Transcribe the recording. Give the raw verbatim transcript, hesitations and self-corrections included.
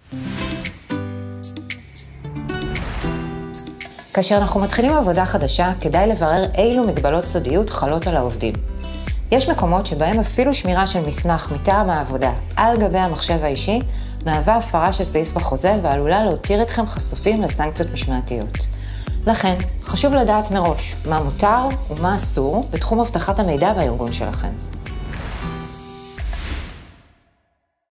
כאשר אנחנו מתחילים עבודה חדשה, כדאי לברר אילו מגבלות סודיות חלות על העובדים. יש מקומות שבהם אפילו שמירה של מסמך מטעם העבודה על גבי המחשב האישי, מהווה הפרה של סעיף בחוזה ועלולה להותיר אתכם חשופים לסנקציות משמעתיות. לכן, חשוב לדעת מראש מה מותר ומה אסור בתחום הבטחת המידע בארגון שלכם.